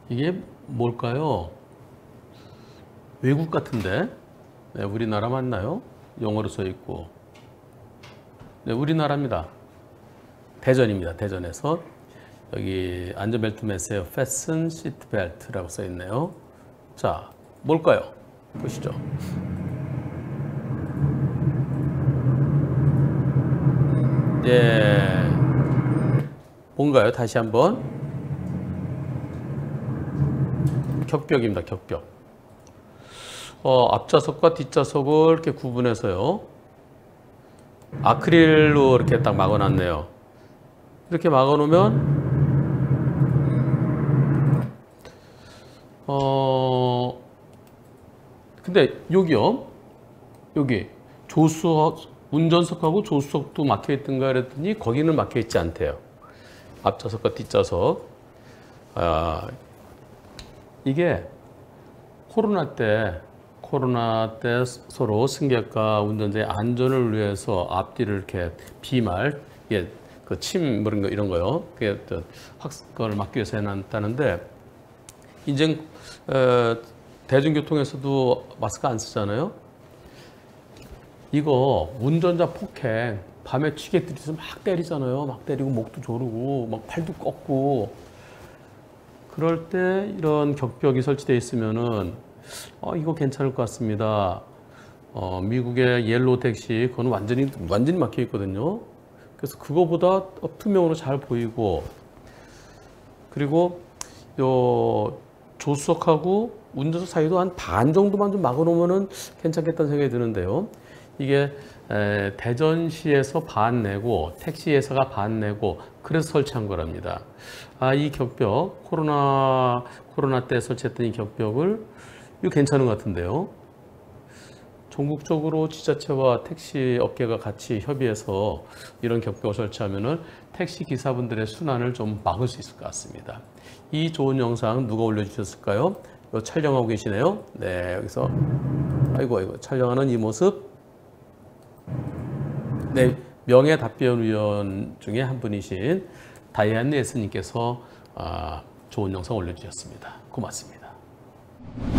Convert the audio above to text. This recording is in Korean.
이게 뭘까요? 외국 같은데? 네, 우리나라 맞나요? 영어로 써 있고. 네, 우리나라입니다. 대전입니다. 대전에서. 여기 안전벨트 매세요. Fasten Seat Belt라고 써 있네요. 자, 뭘까요? 보시죠. 예. 뭔가요? 다시 한번. 격벽입니다. 격벽. 앞좌석과 뒷좌석을 이렇게 구분해서요. 아크릴로 이렇게 딱 막아놨네요. 이렇게 막아놓으면 근데 여기요. 여기 운전석하고 조수석도 막혀 있던가 그랬더니 거기는 막혀 있지 않대요. 앞좌석과 뒷좌석. 이게 코로나 때 서로 승객과 운전자의 안전을 위해서 앞뒤를 이렇게 비말, 이게 그 침 이런 거요. 그게 그걸 막기 위해서 해놨다는데, 이제 대중교통에서도 마스크 안 쓰잖아요. 이거 운전자 폭행, 밤에 취객들이 막 때리잖아요. 막 때리고 목도 조르고 막 팔도 꺾고. 그럴 때 이런 격벽이 설치되어 있으면은 이거 괜찮을 것 같습니다. 미국의 옐로우 택시 그건 완전히 막혀 있거든요. 그래서 그거보다 투명으로 잘 보이고, 그리고 요 조수석하고 운전석 사이도 한 반 정도만 좀 막아놓으면은 괜찮겠다는 생각이 드는데요. 이게 대전시에서 반 내고 택시회사가 반 내고 그래서 설치한 거랍니다. 이 격벽, 코로나 때 설치했던 이 격벽을 이거 괜찮은 것 같은데요. 전국적으로 지자체와 택시 업계가 같이 협의해서 이런 격벽을 설치하면은 택시 기사분들의 순환을 좀 막을 수 있을 것 같습니다. 이 좋은 영상 누가 올려주셨을까요? 이거 촬영하고 계시네요. 네, 여기서 아이고 촬영하는 이 모습. 네, 명예답변위원 중에 한 분이신 다이안 네스님께서 좋은 영상 올려주셨습니다. 고맙습니다.